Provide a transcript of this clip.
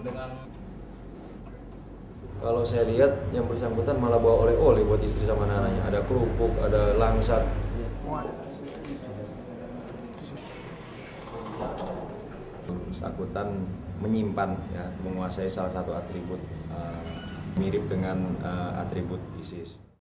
dengan. Kalau saya lihat yang bersangkutan malah bawa oleh-oleh buat istri sama anaknya. Ada kerupuk, ada langsat. Bersangkutan menyimpan, ya, menguasai salah satu atribut mirip dengan atribut ISIS.